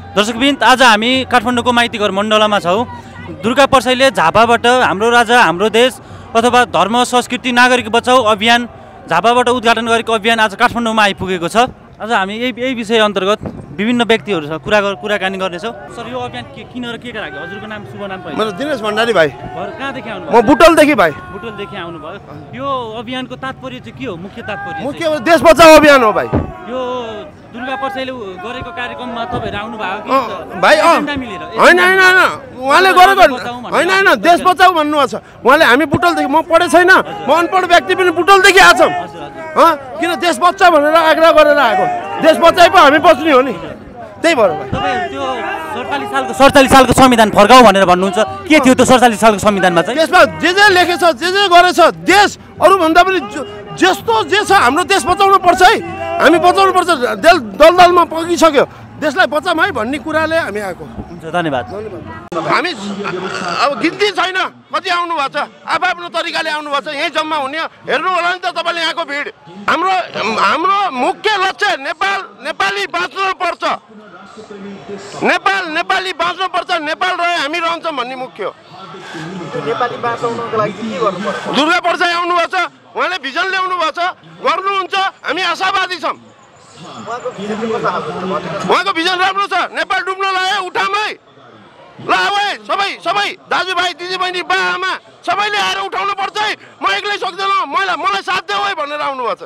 दर्शकबिन आज हामी काठमाडौँको माइतीघर मण्डलामा छौँ। दुर्गा परसाईले झापाबाट हाम्रो राजा हाम्रो देश अथवा धर्म संस्कृति नागरिक बचाऊ अभियान झापाबाट उद्घाटन गरेको अभियान आज काठमाडौँमा आइपुगेको छ। आज हामी यही विषय अन्तर्गत विभिन्न व्यक्तिहरूसँग कुराकानी गर्नेछौँ। सर, यो अभियान किन र के लागि? हजुरको नाम शुभ नाम पहिला? मेरो दिनेश भण्डारी भाइ। कहाँदेखि आउनुभयो? म बुटोलदेखि भाइ। बुटोलदेखि आउनुभयो। यो अभियानको तात्पर्य चाहिँ के हो? मुख्य तात्पर्य मुख्य देश बचाऊ अभियान हो भाइ। यो दुर्गा परसाईले गरेको कार्यक्रममा तपाईँहरू आउनु भएको भाइ? होइन होइन होइन, उहाँले गरेको होइन होइन, देश बचाऊ भन्नुभएको छ उहाँले। हामी बुटोलदेखि, म पढे छैन, म अनपढ व्यक्ति पनि बुटोलदेखि आछौँ। किन देश बच्चा भनेर आग्रह गरेर आएको। देश बचाए पो हामी बच्ने हो नि, त्यही भएर तपाईँ त्यो 47 सालको संविधान फर्काऊ भनेर भन्नुहुन्छ। के थियो त्यो 47 सालको संविधानमा चाहिँ? त्यसमा जे लेखेछ, जे गरेछ, देश अरूभन्दा पनि जस्तो जे छ हाम्रो देश बचाउनु पर्छ है। हामी बचाउनु पर्छ। दलदलमा पगिसक्यो, देशलाई बचाऊँ है भन्ने कुराले हामी आएको। हुन्छ, धन्यवाद। हामी अब गिन्ती छैन कति आउनु भएको छ, आफ्नो तरिकाले आउनु भएको छ। यहीँ जम्मा हुने हेर्नु होला नि त तपाईँले यहाँको भिड। हाम्रो मुख्य लक्ष्य नेपाली बाँच्नु पर्छ। नेपाली बाँच्नु पर्छ। नेपाल रहे हामी रहन्छौँ भन्ने मुख्य। नेपाली बाँचाउनको लागि के गर्नुपर्छ? दुर्गा परसाई आउनु भएको छ, उहाँले भिजन ल्याउनु भएको छ, गर्नुहुन्छ। हामी आशावादी छौँ। उहाँको भिजन राम्रो छ। नेपाल डुब्न लाग्यो, उठाम है। ल अब सबै दाजुभाइ दिदीबहिनी बा आमा सबैले आएर उठाउनु पर्छ है। म एक्लै सक्दैन, मलाई साथ देऊ है भनेर आउनु भएको छ।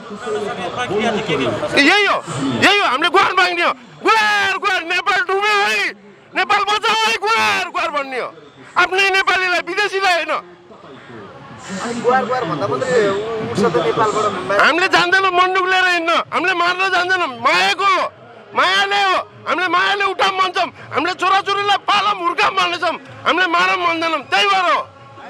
यही हो हामीले गुहार माग्ने हो। गुहार नेपाल डुब्यो है, नेपाल बचाऊ है, गुहार भन्ने हो। आफ्नै नेपालीलाई, विदेशीलाई होइन। हामीले जान्दैनौँ बन्दुक लिएर हिँड्न, हामीले मार्न जान्दैनौँ। मायाले हो। हामीले मायाले उठाम भन्छौँ। हामीले छोराछोरीलाई पालम हुर्काम भन्नेछौँ। हामीले मारम भन्दैनौँ। त्यही भएर हो।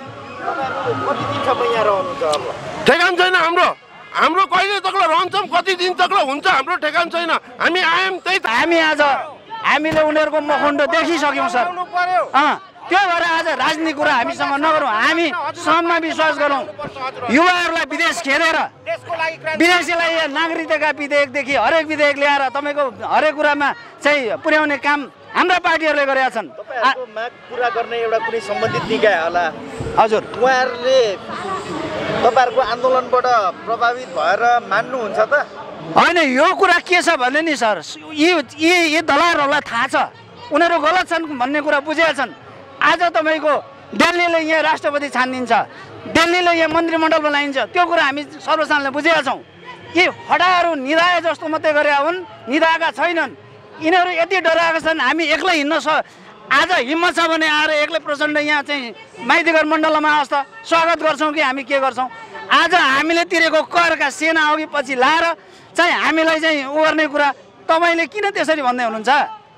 ठेगान छैन हाम्रो कहिले तक्ल रहन्छौँ, कति दिन तक्ल हुन्छ हाम्रो ठेगान छैन। हामी आयौँ त्यही। हामीले उनीहरूको मखण्ड देखिसक्यौँ सर। त्यो भएर आज राजनीतिक कुरा हामीसँग नगरौँ। हामी श्रममा विश्वास गरौँ। युवाहरूलाई विदेश खेलेर विदेशीलाई नागरिकताका विधेयकदेखि हरेक विधेयक ल्याएर तपाईँको हरेक कुरामा चाहिँ पुर्याउने काम हाम्रा पार्टीहरूले गरेका छन्। पुरा गर्ने एउटा कुनै सम्बन्धित निकाय होला। हजुर, उहाँहरूले तपाईँहरूको आन्दोलनबाट प्रभावित भएर मान्नुहुन्छ त? होइन, यो कुरा के छ भने नि सर, यी दलालहरूलाई थाहा छ उनीहरू गलत छन् भन्ने कुरा बुझेका छन्। आज तपाईँको दिल्लीले यहाँ राष्ट्रपति छानिदिन्छ, दिल्लीले यहाँ मन्त्रीमण्डल बनाइन्छ, त्यो कुरा हामी सर्वसाधारणले बुझेका छौँ। यी हडाहरू निधाए जस्तो मात्रै गरे हुन्, निधाएका छैनन्। यिनीहरू यति डराएका छन्। हामी एक्लै हिँड्न आज हिम्मत छ भने आएर एक्लै प्रचण्ड यहाँ चाहिँ माइतीघर मण्डलमा आउँछ त स्वागत गर्छौँ कि हामी के गर्छौँ? आज हामीले तिरेको करका सेना अघि पछि लाएर चाहिँ हामीलाई चाहिँ उर्ने कुरा तपाईँले किन त्यसरी भन्दै हुनुहुन्छ?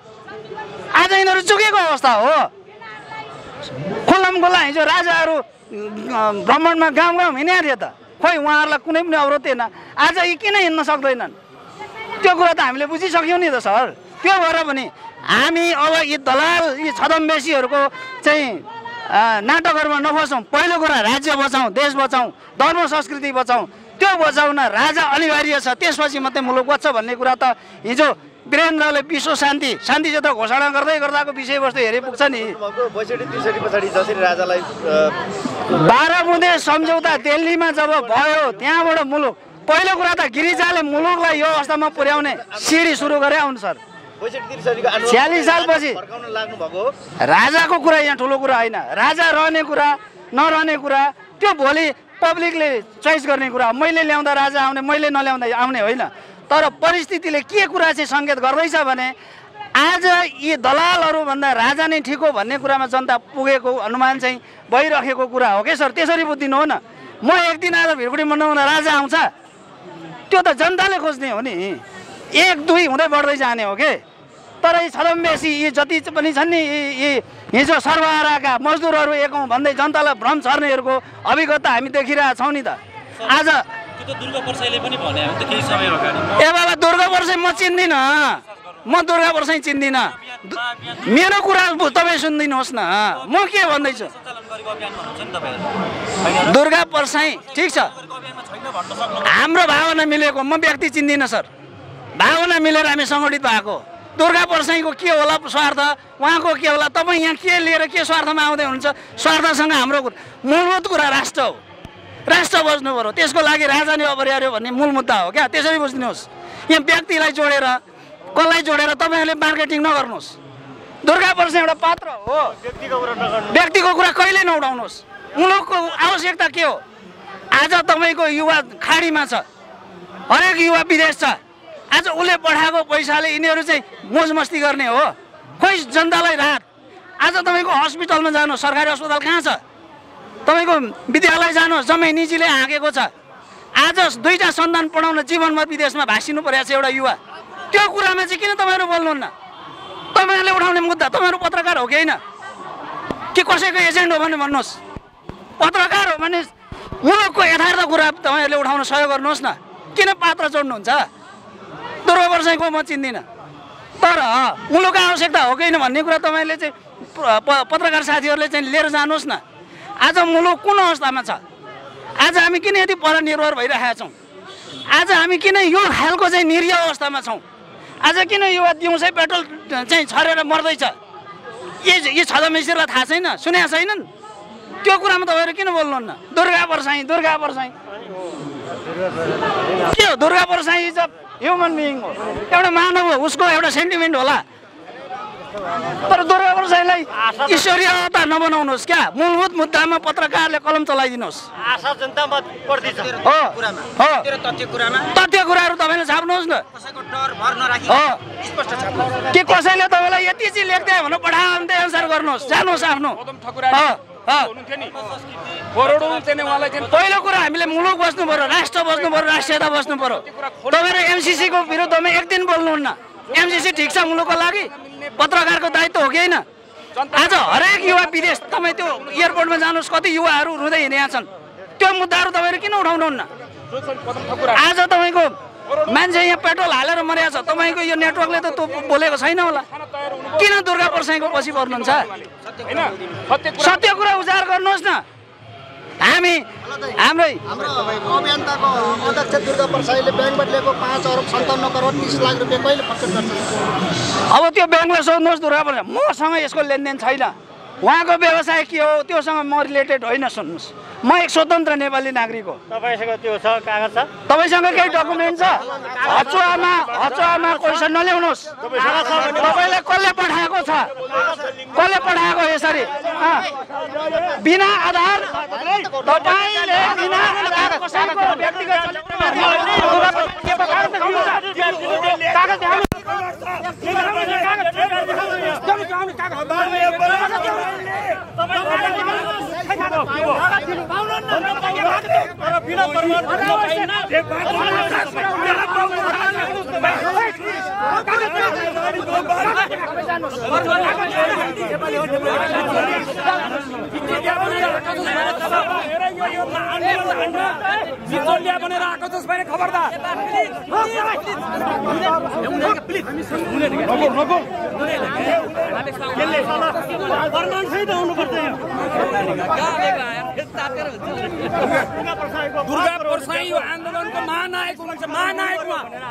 आज यिनीहरू चुकेको अवस्था हो। खुल्लम खुल्ला हिजो राजाहरू भ्रमणमा गाउँ हिँडेको थियो त, खोइ उहाँहरूलाई कुनै पनि अवरोध थिएन। आज यी किन हिँड्न सक्दैनन्? त्यो कुरा त हामीले बुझिसक्यौँ नि त सर। त्यो भएर पनि हामी अब यी दलाल, यी छदमबेसीहरूको चाहिँ नाटकहरूमा नफसौँ। पहिलो कुरा राज्य बचाउँ, देश बचाउँ, धर्म संस्कृति बचाउँ। त्यो बचाउन राजा अनिवार्य छ, त्यसपछि मात्रै मुलुक बच्छ भन्ने कुरा त हिजो वीरेन्द्रले विश्व शान्ति क्षेत्र घोषणा गर्दाको विषयवस्तु हेरे पुग्छ नि। 62-63 पछाडि जसरी राजालाई 12 बुँदे सम्झौता दिल्लीमा जब भयो, त्यहाँबाट मुलुक पहिलो कुरा त गिरिजाले मुलुकलाई यो अवस्थामा पुर्याउने सिडी सुरु गरे हुन् सर। 46 सालपछि राजाको कुरा यहाँ ठुलो कुरा होइन। राजा रहने कुरा नरहने कुरा त्यो भोलि पब्लिकले चोइस गर्ने कुरा। मैले ल्याउँदा राजा आउने, मैले नल्याउँदा आउने होइन। तर परिस्थितिले के कुरा चाहिँ सङ्केत गर्दैछ भने आज यी दलालहरूभन्दा राजा नै ठिक हो भन्ने कुरामा जनता पुगेको अनुमान चाहिँ भइरहेको कुरा हो कि सर। त्यसरी बुझ्दिनु हो न। म एक दिन आज भिरकुटी मण्डलमा राजा आउँछ, त्यो त जनताले खोज्ने हो नि। 1-2 हुँदै बढ्दै जाने हो कि। तर यी छदमबेसी यी जति पनि छन् नि, यी हिजो सर्वहाराका मजदुरहरू एकौँ भन्दै जनतालाई भ्रम छर्नेहरूको अभिज्ञता हामी देखिरहेका छौँ नि त। आज दुर्गा परसाईले पनि भने हो त केही समय अगाडि, ए बाबा दुर्गा परसाई म चिन्दिनँ, म दुर्गा परसाई चिन्दिनँ। मेरो कुरा तपाईँ सुनिदिनुहोस् न, म के भन्दैछु। दुर्गा परसाई ठिक छ, हाम्रो भावना मिलेको, म व्यक्ति चिन्दिनँ सर। भावना मिलेर हामी सङ्गठित भएको। दुर्गा परसाईको के होला स्वार्थ, उहाँको के होला, तपाईँ यहाँ के लिएर के स्वार्थमा आउँदै हुनुहुन्छ? स्वार्थसँग हाम्रो मूलभूत कुरा राष्ट्र हो, राष्ट्र बस्नु पर्यो, त्यसको लागि राजा नै अपरिहार्य भन्ने मूल मुद्दा हो क्या। त्यसरी बुझ्दिनुहोस्। यहाँ व्यक्तिलाई जोडेर कसलाई जोडेर तपाईँहरूले मार्केटिङ नगर्नुहोस्। दुर्गा परसाई एउटा पात्र हो, व्यक्तिको कुरा कहिले नउठाउनुहोस्। मुलुकको आवश्यकता के हो? आज तपाईँको युवा खाडीमा छ, हरेक युवा विदेश छ। आज उसले पठाएको पैसाले यिनीहरू चाहिँ मोज मस्ती गर्ने हो? खोइ जनतालाई राहत। आज तपाईँको हस्पिटलमा जानुहोस्, सरकारी अस्पताल कहाँ छ? तपाईँको विद्यालय जानुहोस्, जम्मै निजीले हाँकेको छ। आज दुईटा सन्तान पढाउन जीवनभर विदेशमा भासिनु परेको छ एउटा युवा। त्यो कुरामा चाहिँ किन तपाईँहरू बोल्नुहुन्न? तपाईँहरूले उठाउने मुद्दा, तपाईँहरू पत्रकार हो कि होइन? कि कसैको एजेन्ट हो भने भन्नुहोस्। पत्रकार हो भने मुलुकको यथार्थ कुरा तपाईँहरूले उठाउन सहयोग गर्नुहोस् न। किन पात्र जोड्नुहुन्छ? दुर्गा परसाईको म चिन्दिनँ, तर मुलुकको आवश्यकता हो कि होइन भन्ने कुरा तपाईँले चाहिँ पत्रकार साथीहरूले चाहिँ लिएर जानुहोस् न। आज मुलुक कुन अवस्थामा छ? आज हामी किन यति परनिर्भर भइरहेका छौँ? आज हामी किन यो खालको चाहिँ निरीह अवस्थामा छौँ? आज किन युवा दिउँसै पेट्रोल चाहिँ छरेर मर्दैछ? यी छदमेश्वरलाई थाहा छैन, सुनेका छैनन्? त्यो कुरामा तपाईँहरू किन बोल्नुहुन्न? दुर्गा परसाई, दुर्गा परसाई के हो? Durga Parsai is a human being हो, एउटा मानव हो, उसको एउटा सेन्टिमेन्ट होला। तर दुर्गा परसाईलाई ईश्वरीय अवतार नबनाउनुहोस् क्या। मूलभूत मुद्दामा पत्रकारले कलम चलाइदिनुहोस्। आशा जनतामा पर्दैछ हो हो, तथ्य कुराहरू तपाईँले छाप्नुहोस् न। कसैको डर भर नराखी स्पष्ट छाप्नुहोस्। कि कसैले तपाईँलाई यति चाहिँ लेख्दै भनेर पठायो भने त्यही अनुसार गर्नुहोस्, जानुहोस् आफ्नो। पहिलो कुरा हामीले मुलुक बस्नु पर्यो, राष्ट्र बस्नु पर्यो, राष्ट्रियता बस्नु पर्यो। तपाईँहरू एमसिसीको विरुद्धमा एक दिन बोल्नुहुन्न। एमसिसी ठिक छ मुलुकको लागि, पत्रकारको दायित्व हो कि होइन? आज हरेक युवा विदेश, तपाईँ त्यो एयरपोर्टमा जानुहोस्, कति युवाहरू रुँदै हिँडेका छन्। त्यो मुद्दाहरू तपाईँहरू किन उठाउनुहुन्न? आज तपाईँको मान्छे यहाँ पेट्रोल हालेर मरेको छ, तपाईँको यो नेटवर्कले त त्यो बोलेको छैन होला। किन दुर्गा परसाईको पछि पर्नुहुन्छ? सत्य कुरा उजागर गर्नुहोस् न। हामी हाम्रै अभियन्ताको अध्यक्ष दुर्गा परसाईले ब्याङ्कबाट लिएको 5 अरब 57 करोड 30 लाख रुपियाँ कहिले फर्केट गर्छ? अब त्यो ब्याङ्कलाई सोध्नुहोस् दुर्गा परसाई। मसँग यसको लेनदेन छैन। उहाँको व्यवसाय के हो त्योसँग म रिलेटेड होइन। सुन्नुहोस्, म एक स्वतन्त्र नेपाली नागरिक हो। तपाईँसँग त्यो छ, कागज छ? तपाईँसँग केही डकुमेन्ट छ? हचुवामा क्वेसन नल्याउनुहोस्। तपाईँले कसले पठाएको छ? कसले पठाएको यसरी? बिना आधार तपाईँले बिना आधार कसैको व्यक्तिगत दुर्गा परसाई यो आन्दोलनको महानायक हुनुहुन्छ। महानायक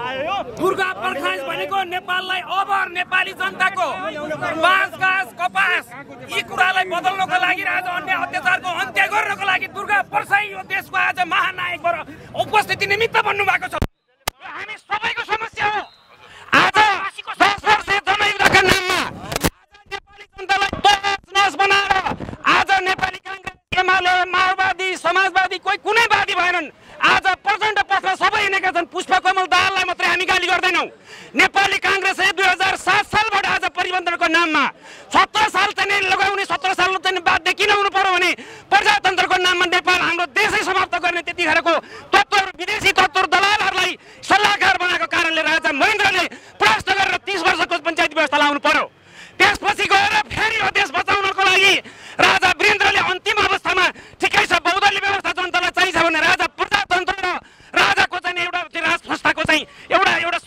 दुर्गा परसाई भनेको नेपाललाई अब नेपाली जनताको बाँस घाँस कपास यी कुरालाई बदल्नको लागि आज अन्य अत्याचारको अन्त्य गर्नको लागि दुर्गा परसाई यो देशको आज महानायक भएर उपस्थिति निमित्त बन्नु भएको छ। हामी सबैको समस्या हो। आज 10 वर्ष जनयुद्धका नाममा नेपाली जनतालाई तहस बनाएर आज नेपाली कांग्रेस, एमाले, माओवादी, समाजवादी कोही कुनै वादी भएनन्। आज प्रचण्ड पथमा सबै हिँडेका छन्। पुष्पकमल दाहाललाई मात्रै हामी गाली गर्दैनौँ। नेपाली कांग्रेसले 2007 सालबाट आज परिवर्तनको नाममा 17 साल चाहिँ लगाउने, 17 साल चाहिँ बाध्य किन हुनु पर्यो भने प्रजातन्त्रको नाममा नेपाल हाम्रो देशै समाप्त गर्ने त्यतिखेरको तत्त्वहरू, विदेशी तत्त्वहरू, दलालहरूलाई सल्लाहकार बनाएको कारणले राजा महेन्द्रले परास्त गरेर 30 वर्षको पञ्चायती व्यवस्था लाउनु पर्यो। त्यसपछि गएर फेरि यो देश बचाउनको लागि राजा वीरेन्द्रले अन्तिम अवस्थामा ठिकै छ बहुदलीय व्यवस्था जनतालाई चाहिन्छ भने राजा प्रजातन्त्र र राजाको चाहिँ एउटा राज संस्थाको चाहिँ एउटा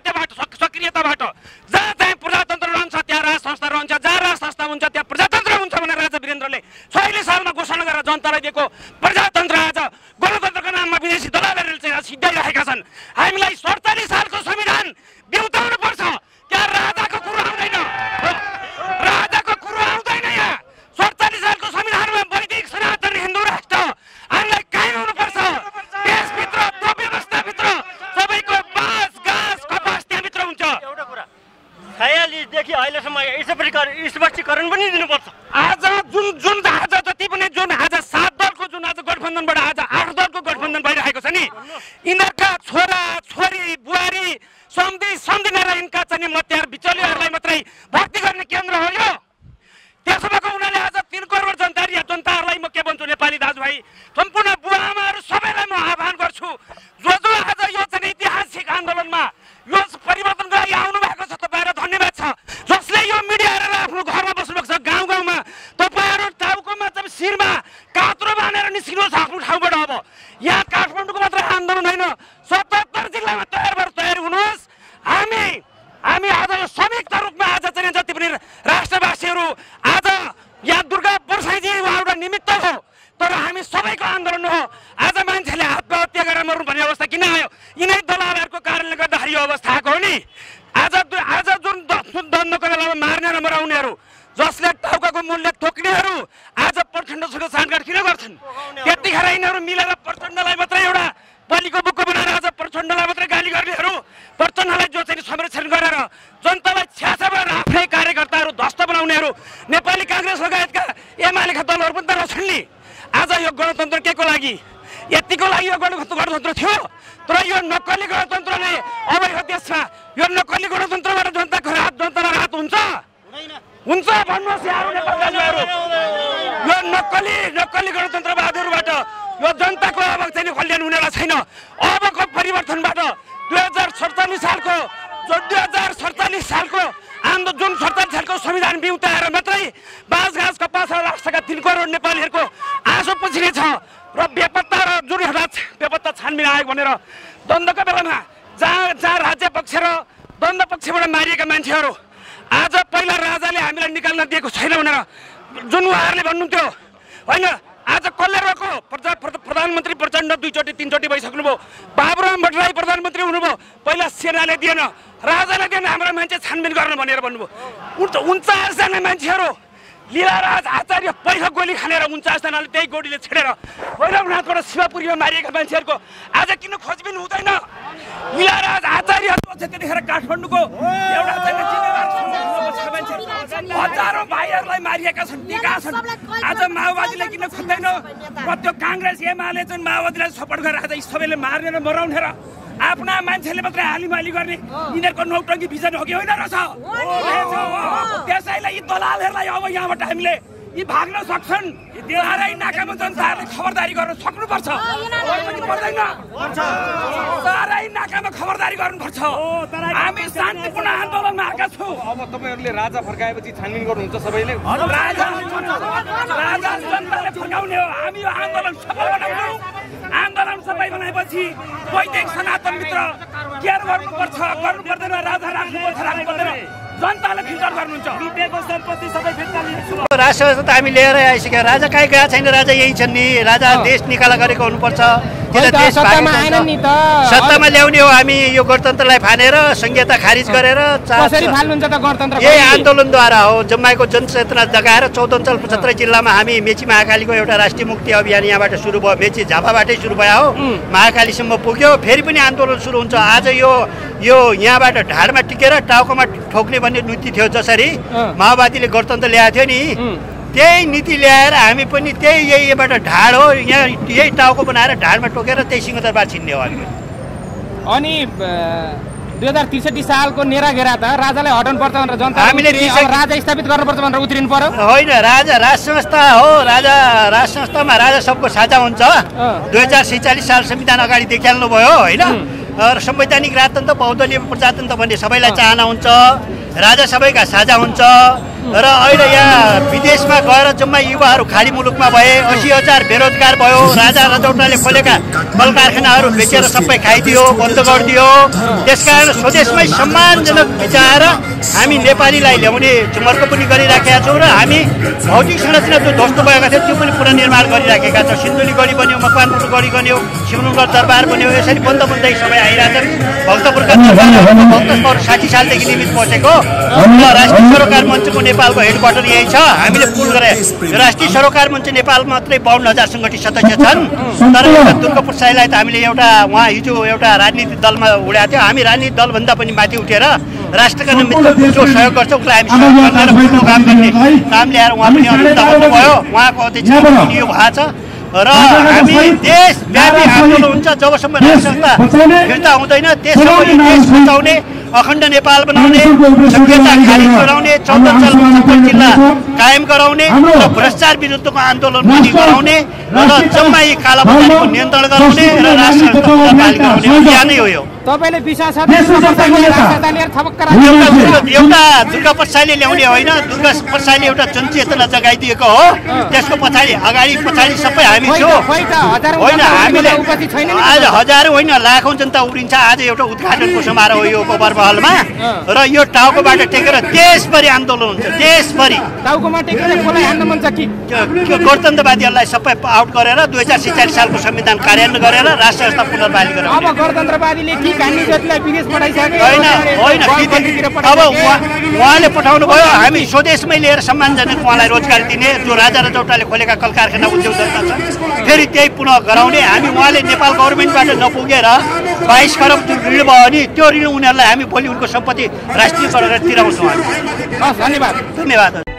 सक्रियताबाट जहाँ चाहिँ प्रजातन्त्र रहन्छ त्यहाँ राज संस्था रहन्छ, जहाँ राज संस्था हुन्छ त्यहाँ प्रजातन्त्र हुन्छ भनेर राजा वीरेन्द्रले 46 सालमा घोषणा गरेर जनतालाई दिएको प्रजातन्त्र आज गणतन्त्रको नाममा विदेशी दलालहरूले चाहिँ सिद्धाइरहेका छन्। हामीलाई 47 सालको संविधान बिउताउनु पर्छ। त्यहाँ राजा नेपालीदेखि अहिलेसम्म स्पष्टीकरण पनि दिनुपर्छ। आज जुन आज जति पनि जुन आज 7 दलको जुन आज गठबन्धनबाट आज 8 दलको गठबन्धन भइरहेको छ नि, यिनीहरूका छोरा छोरी बुहारी सम्झि नारायणका चाहिँ मत्यार बिचौलियाहरूलाई मात्रै भर्ती गर्ने केन्द्र हो यो। त्यसो भएको उनीहरूले आज 3 करोड जनताहरूलाई म के भन्छु, नेपाली दाजुभाइ सम्पूर्ण बुवा आमाहरू सबैलाई म आह्वान गर्छु, जो आज यो चाहिँ ऐतिहासिक आन्दोलनमा यो परिवर्तन गरी आउनु भएको छ तपाईँहरू धन्यवाद छ। जसले यो मिडिया हेरेर आफ्नो घरमा बस्नुभएको छ, गाउँ गाउँमा तपाईँहरू टाउकोमा चाहिँ शिरमा कात्रो बाँधेर निस्किनुहोस् आफ्नो ठाउँबाट। अब यहाँ काठमाडौँको मात्र आन्दोलन होइन, 77 जिल्लामा तयारी हुनुहोस्। हामी आज यो संयुक्त रूपमा आज चाहिँ जति पनि राष्ट्रवासीहरू आज यहाँ दुर्गा परसाईजी उहाँबाट निमित्त हो, तर हामी सबैको आन्दोलन हो। आज मान्छेले आत्महत्या गरेर मर्नु भन्ने अवस्था किन आयो? यिनै दलालहरूको कारणले गर्दाखेरि यो अवस्था आएको हो नि। आज जुन द्वन्द्वको बेलामा मार्ने र मराउनेहरू, जसले टाउकाको मूल्य थोक्नेहरू आज प्रचण्डसँग साँठगाँठ किन गर्छन्? त्यतिखेर यिनीहरू मिलेर प्रचण्डलाई मात्रै एउटा बलिको बुक्को बनाएर आज प्रचण्डलाई मात्रै गाली गर्नेहरू, प्रचण्डलाई जो चाहिँ संरक्षण गरेर जनतालाई छ्याछाबाट आफ्नै कार्यकर्ताहरू ध्वस्त बनाउनेहरू, नेपाली काङ्ग्रेस लगायतका एमालेका दलहरू पनि त रहेछन् नि। आज यो गणतन्त्र के को लागि? यतिको लागि यो गणतन्त्र थियो, तर यो नक्कली गणतन्त्रले अब यो देशमा यो नक्कली गणतन्त्रबाट जनतालाई राहत हुन्छ भन्नुहोस् यहाँ नेपालीहरू। यो नक्कली गणतन्त्रवादीहरूबाट यो जनताको अब चाहिँ कल्याण हुनेवाला छैन। अबको परिवर्तनबाट 2047 सालको जुन 47 सालको संविधान बिउताएर मात्रै बाँसघाँस कपास र राष्ट्रका 3 करोड नेपालीहरूको आँसु पुछिनेछ र बेपत्ता र जुन बेपत्ता छानबिन आयोग भनेर द्वन्द्वको बेलामा जहाँ राज्य पक्ष र द्वन्द्व पक्षबाट मारिएका मान्छेहरू आज पहिला राजाले हामीलाई निकाल्न दिएको छैन भनेर जुन उहाँहरूले भन्नुहुन्थ्यो होइन, आज कसले रोको? प्रधानमन्त्री प्रचण्ड 2-3 भइसक्नुभयो। बाबुराम भट्टराई प्रधानमन्त्री हुनुभयो, पहिला सेनाले दिएन, राजाले दिएन, हाम्रो मान्छे छानबिन गर्न भनेर भन्नुभयो। 49 जना मान्छेहरू लीलाराज आचार्य पहिलो गोली खानेर 49 जनाले त्यही गोलीले छेडेर भैरवनाथबाट शिवपुरीमा मारिएका मान्छेहरूको आज किन खोजबिन हुँदैन? लीलाराज आचार्य त्यतिखेर काठमाडौँको एउटा हजारौँ भाइहरूलाई मारिएका छन्, टिका छन्। आज माओवादीले किन खोज्दैन? त्यो काङ्ग्रेस एमाले चाहिँ माओवादीलाई सपोर्ट गरेर आज सबैले मार्ने र मराउने र आफ्ना मान्छेले मात्रै हालिमाली गर्ने यिनीहरूको नौटङ्की भिजन हो कि होइन रहेछ? त्यसैले यी दलालहरूलाई अब यहाँबाट हामीले यी भाग्न सक्छन्। तराई नाकामा जनताहरूले खबरदारी गर्न सक्नुपर्छ। तराई नाकामा खबरदारी गर्नुपर्छ। हामी शान्तिपूर्ण आन्दोलनमा आएका छौँ। अब तपाईँहरूले राजा फर्काएपछि छानबिन गर्नुहुन्छ सबैले? राजा जनताले फर्काउने हो। हामी यो आन्दोलन सफल बनाउँछौँ। आन्दोलन सफल बनाएपछि वैदिक सनातन मित्र केयर गर्नुपर्छ, गर्नु पर्दैन, राजा राख्नुपर्छ, राख्नु पर्दैन, जनताले फिल्टर गर्नुहुन्छ। बितेको सम्पत्ति सबै फिर्ता लिन्छु। राष्ट्र त हामी लिएर आइसक्यो। राजा कहीँ गएको छैन, राजा यही छन् नि। राजा देश निकाला गरेको हुनुपर्छ। सत्तामा ल्याउने हो। हामी यो गणतन्त्रलाई फानेर संहिता खारिज गरेर यही आन्दोलनद्वारा हो। जम्माएको जनचेतना जगाएर 14 अञ्चल 75 जिल्लामा हामी मेची महाकालीको एउटा राष्ट्रिय मुक्ति अभियान यहाँबाट सुरु भयो। मेची झापाबाटै सुरु भयो हो, महाकालीसम्म पुग्यो, फेरि पनि आन्दोलन सुरु हुन्छ। आज यो यहाँबाट ढाडमा टिकेर टाउकोमा ठोक्ने भन्ने नीति थियो, जसरी माओवादीले गणतन्त्र ल्याएको थियो नि, त्यही नीति ल्याएर हामी पनि त्यही यहीबाट ढाड हो, यहाँ यही टाउको बनाएर ढाडमा टोकेर त्यही सिंहदरबार छिन्ने हो हामी। अनि 2063 सालको नेराघेरा त राजालाई हटाउनु पर्छ भनेर जनता हामीले राजा स्थापित गर्नुपर्छ भनेर उत्रिनु पर्यो। होइन, राजा राज संस्था हो। राज संस्थामा राजा सबको साझा हुन्छ। 2046 साल संविधान अगाडि देखिहाल्नु भयो होइन। र संवैधानिक राजतन्त्र, बहुदलीय प्रजातन्त्र भन्ने सबैलाई चाहना हुन्छ। राजा सबैका साझा हुन्छ। र अहिले यहाँ विदेशमा गएर जम्मा युवाहरू खाडी मुलुकमा भए, 80,000 बेरोजगार भयो। राजा रजौटाले खोलेका कल कारखानाहरू बेचेर सबै खाइदियो, बन्द गरिदियो। त्यसकारण स्वदेशमै सम्मानजनक विचार हामी नेपालीलाई ल्याउने जमर्को पनि गरिराखेका छौँ। र हामी भौतिक संरचना जो ध्वस्त भएका थियो त्यो पनि पुनर्निर्माण गरिराखेका छौँ। सिन्धुली गढी बन्यो, मकवानपुर गढी बन्यो, छिमनुङगढ दरबार बन्यो यसरी बन्द बन्दै समय आइरहेछन् भक्तपुरका दरबारहरूको भक्तपुर 60 सालदेखि निमित बसेको र राष्ट्रिय सरोकार मञ्चको नेपालको हेडक्वार्टर यही छ हामीले पुल गरे राष्ट्रिय सरोकार मञ्च नेपाल मात्रै 52,000 सङ्गठित सदस्य छन् तर एउटा दुर्गापुर साईलाई त हामीले एउटा उहाँ हिजो एउटा राजनीतिक दलमा उडाएको थियो हामी राजनीतिक दलभन्दा पनि माथि उठेर राष्ट्रका निमित्त जो सहयोग गर्छ उसलाई हामी सहयोग गरेर काम गर्ने काम ल्याएर उहाँ पनि अनुमति गर्नुभयो उहाँको अध्यक्षता यो भएको छ र हामी देशव्यापी आन्दोलन हुन्छ जबसम्म राष्ट्र संस्था फिर्ता हुँदैन त्यससम्म देश बचाउने अखण्ड नेपाल बनाउने संहिता खारिज गराउने 14 जिल्ला कायम गराउने र भ्रष्टाचार विरुद्धको आन्दोलन पनि गराउने र जम्मा यी कालाबजारीको नियन्त्रण गराउने र राष्ट्र संस्था बहाल गराउने अभियानै हो यो तपाईले विश्वास एउटा दुर्गा प्रसाईले ल्याउने होइन दुर्गा प्रसाईले एउटा जनचेतना जगाइदिएको हो त्यसको पछाडि अगाडि पछाडि सबै हामी छौँ होइन हामीले आज हजारौँ होइन लाखौँ जनता उब्रिन्छ आज एउटा उद्घाटनको समारोह हो यो गोबर महलमा र यो टाउकोबाट टेकेर देशभरि आन्दोलन हुन्छ देशभरि टाउकोमा टेकेर कसलाई हान्न मन छ कि गणतन्त्रवादीहरूलाई सबै आउट गरेर 2047 सालको संविधान कार्यान्वयन गरेर राष्ट्र संस्था पुनर्बहाली गरेर अब गणतन्त्रवादीले कि काण्डीजतिलाई विदेश पठाइसके होइन अब उहाँले पठाउनु भयो हामी स्वदेशमै लिएर सम्मानजनक उहाँलाई रोजगारी दिने जो राजा रजौटाले खोलेका कल कारखाना उद्योग धन्दा छ फेरि त्यही पुनः गराउने हामी उहाँले नेपाल गभर्मेन्टबाट नपुगेर 22 खरब ऋण भयो नि त्यो ऋण उनीहरूलाई हामी भोलि उनको सम्पत्ति राष्ट्रिय गरेर तिराउँछौँ हामी धन्यवाद धन्यवाद